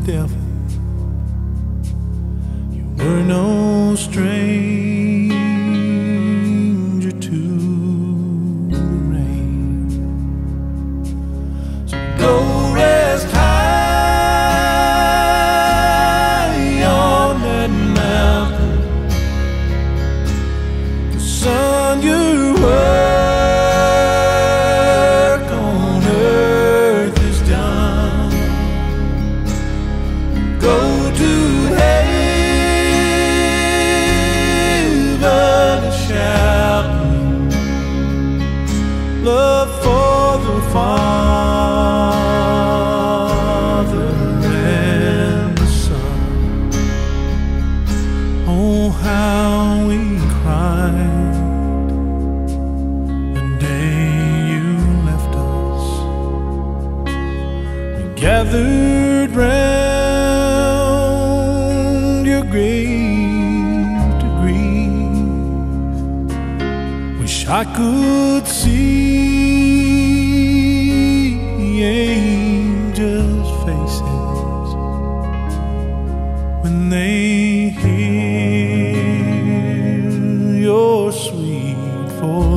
devil. You were no stranger to the rain. So go rest high on that mountain. The sun you work on earth is done. Go to heaven a shouting love for the Father and the Son. Oh, how we cried the day you left us. We gathered round your grave to grieve. Wish I could see angels' faces when they hear your sweet voice.